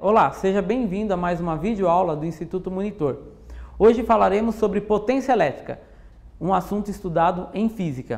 Olá, seja bem-vindo a mais uma videoaula do Instituto Monitor. Hoje falaremos sobre potência elétrica, um assunto estudado em física.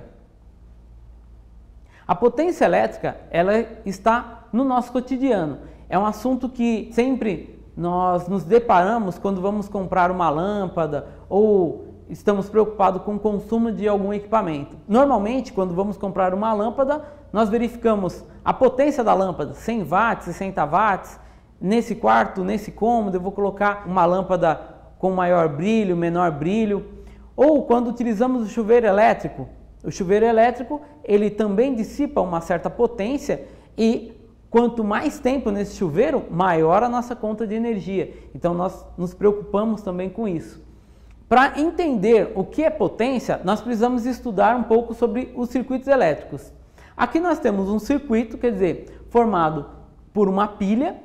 A potência elétrica, ela está no nosso cotidiano. É um assunto que sempre nós nos deparamos quando vamos comprar uma lâmpada ou estamos preocupados com o consumo de algum equipamento. Normalmente, quando vamos comprar uma lâmpada, nós verificamos a potência da lâmpada, 100 watts, 60 watts. Nesse quarto, nesse cômodo, eu vou colocar uma lâmpada com maior brilho, menor brilho. Ou quando utilizamos o chuveiro elétrico. O chuveiro elétrico, ele também dissipa uma certa potência e quanto mais tempo nesse chuveiro, maior a nossa conta de energia. Então nós nos preocupamos também com isso. Para entender o que é potência, nós precisamos estudar um pouco sobre os circuitos elétricos. Aqui nós temos um circuito, quer dizer, formado por uma pilha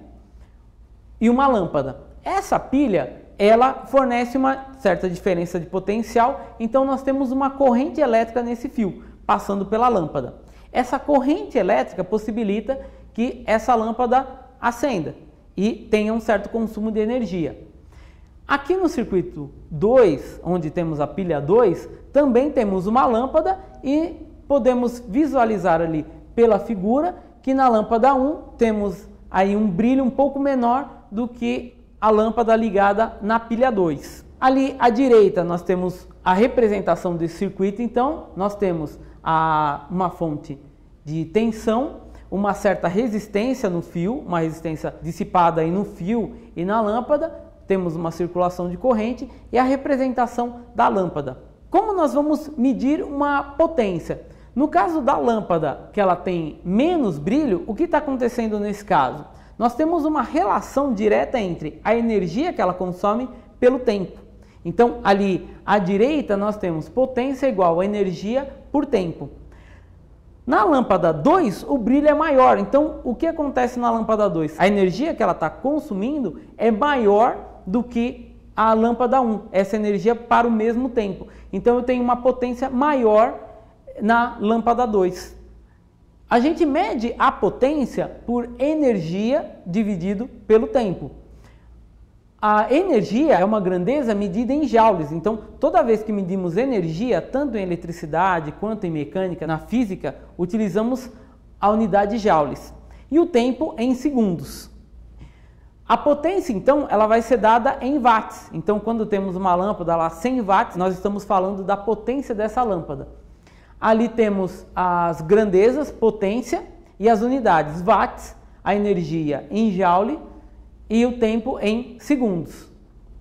e uma lâmpada. Essa pilha, ela fornece uma certa diferença de potencial, então nós temos uma corrente elétrica nesse fio, passando pela lâmpada. Essa corrente elétrica possibilita que essa lâmpada acenda e tenha um certo consumo de energia. Aqui no circuito 2, onde temos a pilha 2, também temos uma lâmpada e podemos visualizar ali pela figura que na lâmpada 1 temos aí um brilho um pouco menor do que a lâmpada ligada na pilha 2. Ali à direita nós temos a representação desse circuito, então nós temos uma fonte de tensão, uma certa resistência no fio, uma resistência dissipada aí no fio e na lâmpada, temos uma circulação de corrente e a representação da lâmpada. Como nós vamos medir uma potência? No caso da lâmpada, que ela tem menos brilho, o que está acontecendo nesse caso? Nós temos uma relação direta entre a energia que ela consome pelo tempo. Então, ali à direita, nós temos potência igual a energia por tempo. Na lâmpada 2, o brilho é maior. Então, o que acontece na lâmpada 2? A energia que ela está consumindo é maior do que a lâmpada 1. Essa energia para o mesmo tempo. Então, eu tenho uma potência maior na lâmpada 2. A gente mede a potência por energia dividido pelo tempo. A energia é uma grandeza medida em joules. Então, toda vez que medimos energia, tanto em eletricidade quanto em mecânica, na física, utilizamos a unidade joules. E o tempo em segundos. A potência, então, ela vai ser dada em watts. Então, quando temos uma lâmpada lá 100 watts, nós estamos falando da potência dessa lâmpada. Ali temos as grandezas, potência e as unidades, watts, a energia em joule e o tempo em segundos.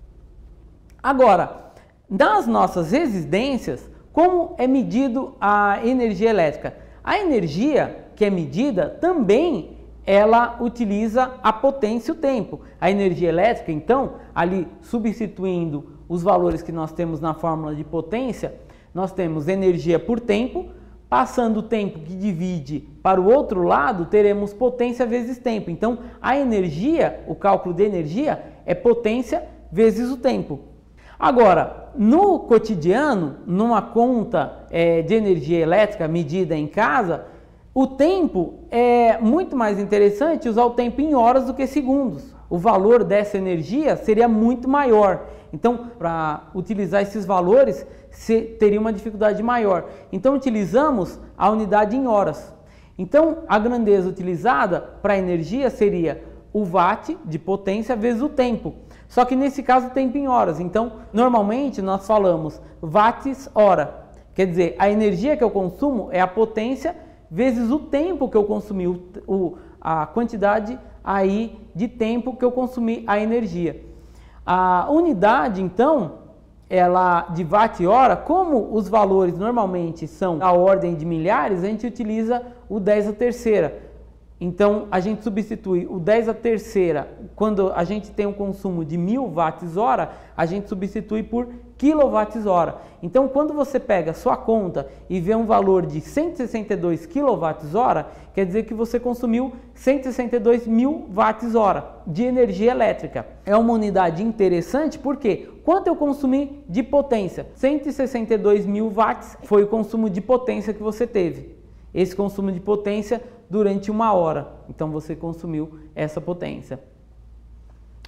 Agora, nas nossas resistências, como é medido a energia elétrica? A energia que é medida também ela utiliza a potência e o tempo. A energia elétrica, então, ali substituindo os valores que nós temos na fórmula de potência, nós temos energia por tempo, passando o tempo que divide para o outro lado, teremos potência vezes tempo. Então, a energia, o cálculo de energia, é potência vezes o tempo. Agora, no cotidiano, numa conta de energia elétrica medida em casa, o tempo é muito mais interessante usar o tempo em horas do que segundos. O valor dessa energia seria muito maior. Então, para utilizar esses valores, você teria uma dificuldade maior. Então, utilizamos a unidade em horas. Então, a grandeza utilizada para a energia seria o watt de potência vezes o tempo. Só que nesse caso, o tempo em horas. Então, normalmente, nós falamos watts hora. Quer dizer, a energia que eu consumo é a potência vezes o tempo que eu consumi, a quantidade aí de tempo que eu consumi a energia. A unidade, então, ela de watt-hora, como os valores normalmente são da ordem de milhares, a gente utiliza o 10 à terceira. Então, a gente substitui o 10 à terceira, quando a gente tem um consumo de 1000 watts-hora, a gente substitui por kWh. Então, quando você pega a sua conta e vê um valor de 162 kWh, quer dizer que você consumiu 162 mil watts-hora de energia elétrica. É uma unidade interessante porque quanto eu consumi de potência? 162 mil watts foi o consumo de potência que você teve. Esse consumo de potência durante 1 hora. Então você consumiu essa potência.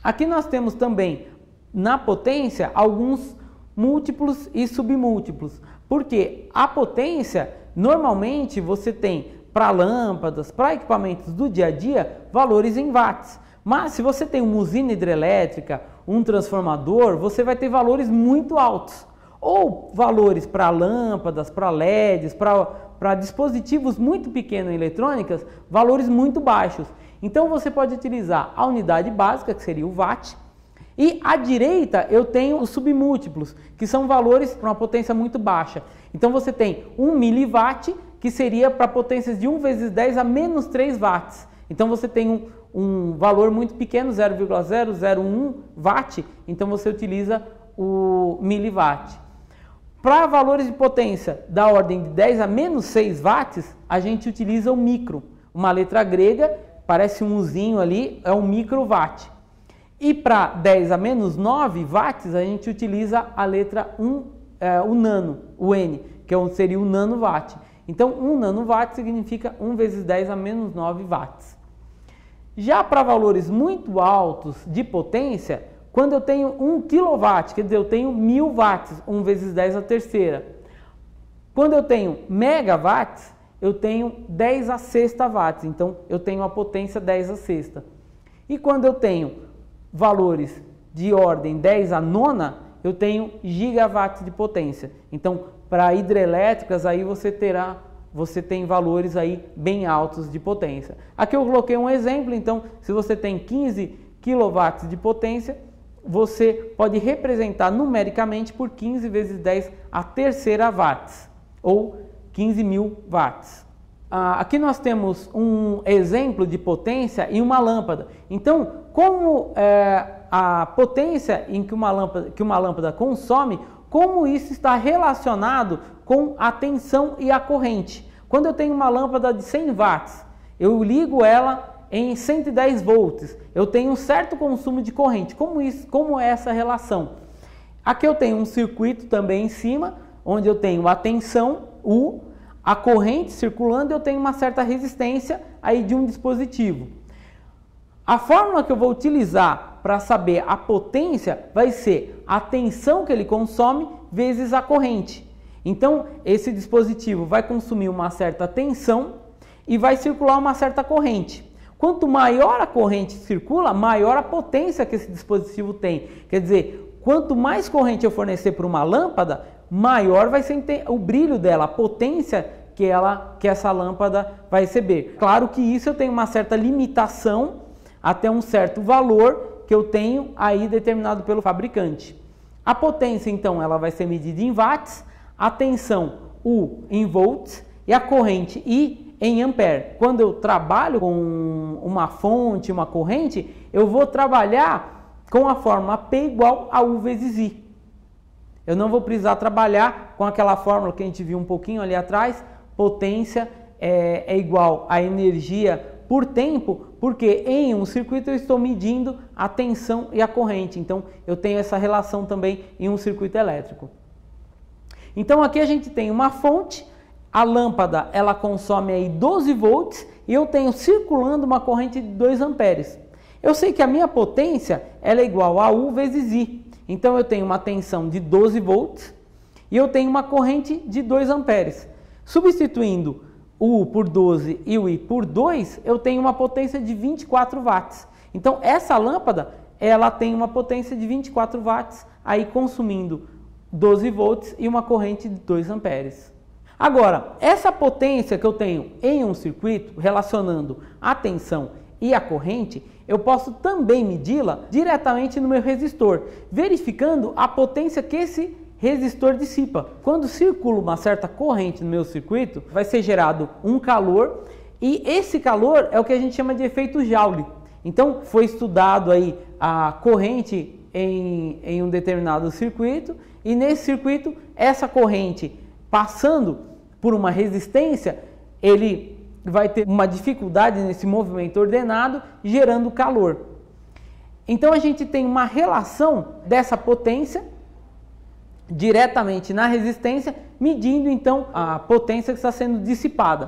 Aqui nós temos também na potência alguns múltiplos e submúltiplos, porque a potência normalmente você tem para lâmpadas, para equipamentos do dia a dia, valores em watts. Mas se você tem uma usina hidrelétrica, um transformador, você vai ter valores muito altos. Ou valores para lâmpadas, para LEDs, para dispositivos muito pequenos em eletrônicas, valores muito baixos. Então você pode utilizar a unidade básica, que seria o watt, e à direita eu tenho os submúltiplos, que são valores para uma potência muito baixa. Então você tem 1 miliwatt, que seria para potências de 1 vezes 10 a menos 3 watts. Então você tem um valor muito pequeno, 0,001 watt, então você utiliza o miliwatt. Para valores de potência da ordem de 10 a menos 6 watts, a gente utiliza o micro. Uma letra grega, parece um Uzinho ali, é um microwatt. E para 10 a menos 9 watts, a gente utiliza a letra o nano, o N, que seria o nanowatt. Então, 1 nanowatt significa 1 vezes 10 a menos 9 watts. Já para valores muito altos de potência, quando eu tenho 1 kW, quer dizer, eu tenho 1000 watts, 1 vezes 10 a terceira. Quando eu tenho megawatts, eu tenho 10 a sexta watts, então eu tenho a potência 10 a sexta. E quando eu tenho valores de ordem 10 a nona, eu tenho gigawatts de potência. Então, para hidrelétricas, aí você tem valores aí bem altos de potência. Aqui eu coloquei um exemplo, então, se você tem 15 kW de potência, você pode representar numericamente por 15 vezes 10 a terceira watts, ou 15.000 watts. Aqui nós temos um exemplo de potência em uma lâmpada. Então, como a potência em que uma lâmpada consome, como isso está relacionado com a tensão e a corrente. Quando eu tenho uma lâmpada de 100 watts, eu ligo ela em 110 volts, eu tenho um certo consumo de corrente. Como é essa relação? Aqui eu tenho um circuito também em cima, onde eu tenho a tensão, U, a corrente circulando, e eu tenho uma certa resistência aí de um dispositivo. A fórmula que eu vou utilizar para saber a potência vai ser a tensão que ele consome vezes a corrente. Então, esse dispositivo vai consumir uma certa tensão e vai circular uma certa corrente. Quanto maior a corrente circula, maior a potência que esse dispositivo tem. Quer dizer, quanto mais corrente eu fornecer para uma lâmpada, maior vai ser o brilho dela, a potência que essa lâmpada vai receber. Claro que isso eu tenho uma certa limitação até um certo valor que eu tenho aí determinado pelo fabricante. A potência, então, ela vai ser medida em watts, a tensão U em volts e a corrente I em ampere. Quando eu trabalho com uma fonte, uma corrente, eu vou trabalhar com a fórmula P igual a U vezes I. Eu não vou precisar trabalhar com aquela fórmula que a gente viu um pouquinho ali atrás, potência é igual a energia por tempo, porque em um circuito eu estou medindo a tensão e a corrente. Então, eu tenho essa relação também em um circuito elétrico. Então, aqui a gente tem uma fonte, a lâmpada ela consome aí 12 volts e eu tenho circulando uma corrente de 2 amperes. Eu sei que a minha potência ela é igual a U vezes I. Então, eu tenho uma tensão de 12 volts e eu tenho uma corrente de 2 amperes. Substituindo o U por 12 e o I por 2, eu tenho uma potência de 24 watts. Então, essa lâmpada, ela tem uma potência de 24 watts, aí consumindo 12 volts e uma corrente de 2 amperes. Agora, essa potência que eu tenho em um circuito, relacionando a tensão e a corrente, eu posso também medi-la diretamente no meu resistor, verificando a potência que esse resistor dissipa. Quando circula uma certa corrente no meu circuito, vai ser gerado um calor e esse calor é o que a gente chama de efeito Joule. Então, foi estudado aí a corrente em um determinado circuito e nesse circuito, essa corrente passando por uma resistência, ele vai ter uma dificuldade nesse movimento ordenado, gerando calor. Então, a gente tem uma relação dessa potência diretamente na resistência, medindo então a potência que está sendo dissipada.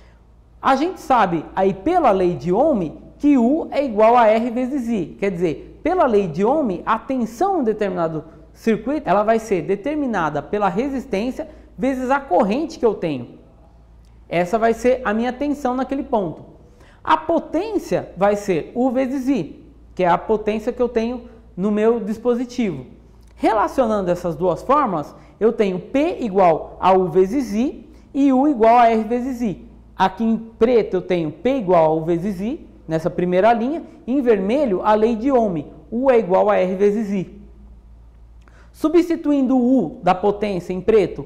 A gente sabe aí pela lei de Ohm que U é igual a R vezes I, quer dizer, pela lei de Ohm, a tensão em um determinado circuito, ela vai ser determinada pela resistência vezes a corrente que eu tenho. Essa vai ser a minha tensão naquele ponto. A potência vai ser U vezes I, que é a potência que eu tenho no meu dispositivo. Relacionando essas duas fórmulas, eu tenho P igual a U vezes I e U igual a R vezes I. Aqui em preto eu tenho P igual a U vezes I, nessa primeira linha. Em vermelho, a lei de Ohm, U é igual a R vezes I. Substituindo o U da potência em preto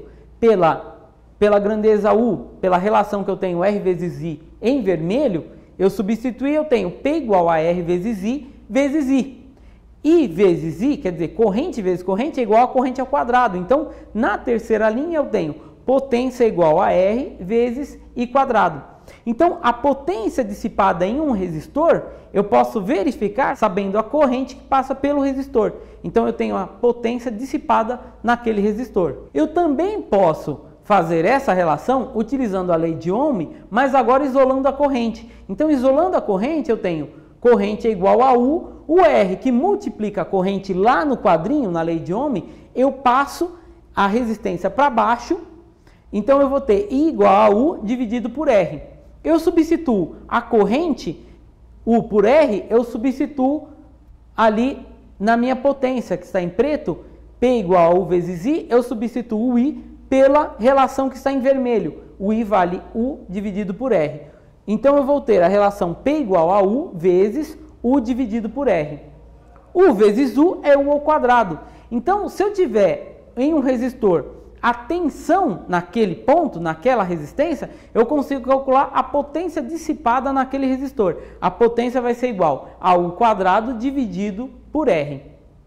pela grandeza U, pela relação que eu tenho R vezes I em vermelho, eu substituir, eu tenho P igual a R vezes I vezes I. I vezes I, quer dizer, corrente vezes corrente é igual a corrente ao quadrado. Então, na terceira linha eu tenho potência igual a R vezes I quadrado. Então, a potência dissipada em um resistor, eu posso verificar sabendo a corrente que passa pelo resistor. Então, eu tenho a potência dissipada naquele resistor. Eu também posso fazer essa relação utilizando a lei de Ohm, mas agora isolando a corrente. Então, isolando a corrente, eu tenho corrente é igual a U, o R que multiplica a corrente lá no quadrinho, na lei de Ohm, eu passo a resistência para baixo, então eu vou ter I igual a U dividido por R. Eu substituo a corrente, U por R, eu substituo ali na minha potência, que está em preto, P igual a U vezes I, eu substituo o I pela relação que está em vermelho. O I vale U dividido por R. Então eu vou ter a relação P igual a U vezes U dividido por R. U vezes U é U ao quadrado. Então, se eu tiver em um resistor a tensão naquele ponto, naquela resistência, eu consigo calcular a potência dissipada naquele resistor. A potência vai ser igual a U quadrado dividido por R.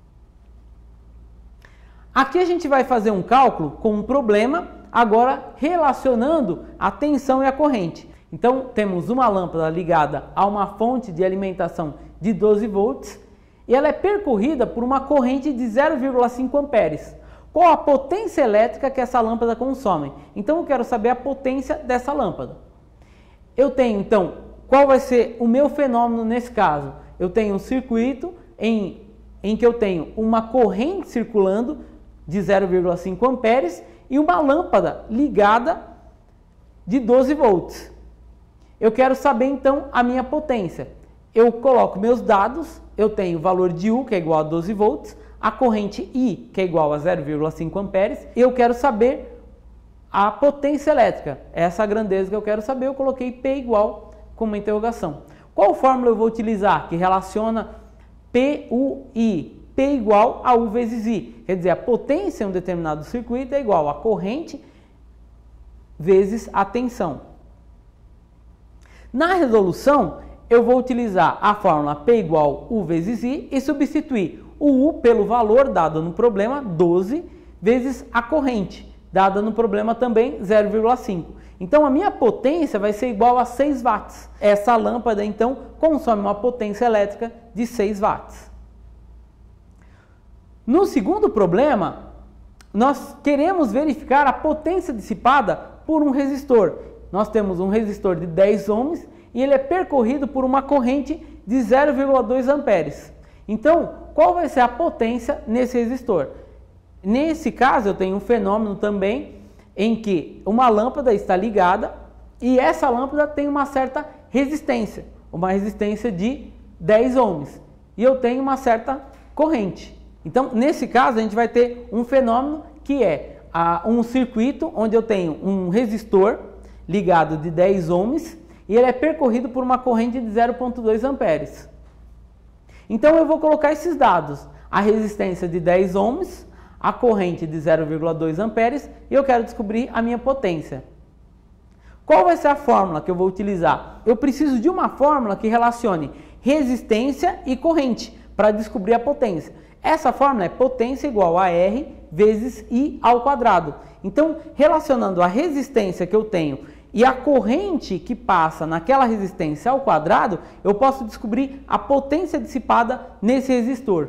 Aqui a gente vai fazer um cálculo com um problema, agora relacionando a tensão e a corrente. Então, temos uma lâmpada ligada a uma fonte de alimentação de 12 volts e ela é percorrida por uma corrente de 0,5 amperes. Qual a potência elétrica que essa lâmpada consome? Então, eu quero saber a potência dessa lâmpada. Eu tenho, então, qual vai ser o meu fenômeno nesse caso? Eu tenho um circuito em que eu tenho uma corrente circulando de 0,5 amperes e uma lâmpada ligada de 12 volts. Eu quero saber, então, a minha potência. Eu coloco meus dados, eu tenho o valor de U, que é igual a 12 volts, a corrente I, que é igual a 0,5 amperes, e eu quero saber a potência elétrica. Essa é a grandeza que eu quero saber, eu coloquei P igual como uma interrogação. Qual fórmula eu vou utilizar que relaciona PUI? P igual a U vezes I. Quer dizer, a potência em um determinado circuito é igual a corrente vezes a tensão. Na resolução, eu vou utilizar a fórmula P igual U vezes I e substituir o U pelo valor dado no problema, 12, vezes a corrente, dada no problema também, 0,5. Então, a minha potência vai ser igual a 6 watts. Essa lâmpada, então, consome uma potência elétrica de 6 watts. No segundo problema, nós queremos verificar a potência dissipada por um resistor. Nós temos um resistor de 10 ohms e ele é percorrido por uma corrente de 0,2 amperes. Então, qual vai ser a potência nesse resistor? Nesse caso, eu tenho um fenômeno também em que uma lâmpada está ligada e essa lâmpada tem uma certa resistência, uma resistência de 10 ohms, e eu tenho uma certa corrente. Então, nesse caso, a gente vai ter um fenômeno que é um circuito onde eu tenho um resistor ligado de 10 ohms e ele é percorrido por uma corrente de 0,2 amperes. Então, eu vou colocar esses dados, a resistência de 10 ohms, a corrente de 0,2 amperes e eu quero descobrir a minha potência. Qual vai ser a fórmula que eu vou utilizar? Eu preciso de uma fórmula que relacione resistência e corrente para descobrir a potência. Essa fórmula é potência igual a R vezes I ao quadrado. Então, relacionando a resistência que eu tenho e a corrente que passa naquela resistência ao quadrado, eu posso descobrir a potência dissipada nesse resistor.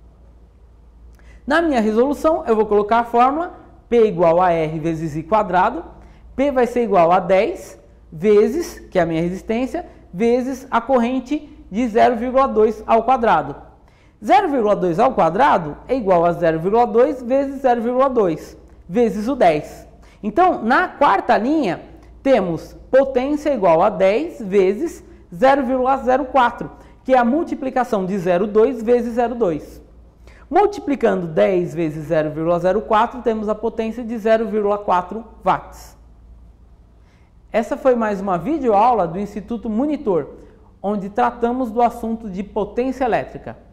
Na minha resolução, eu vou colocar a fórmula P igual a R vezes I quadrado. P vai ser igual a 10 vezes, que é a minha resistência, vezes a corrente de 0,2 ao quadrado. 0,2 ao quadrado é igual a 0,2 vezes 0,2 vezes o 10. Então, na quarta linha, temos potência igual a 10 vezes 0,04, que é a multiplicação de 0,2 vezes 0,2. Multiplicando 10 vezes 0,04, temos a potência de 0,4 watts. Essa foi mais uma videoaula do Instituto Monitor, onde tratamos do assunto de potência elétrica.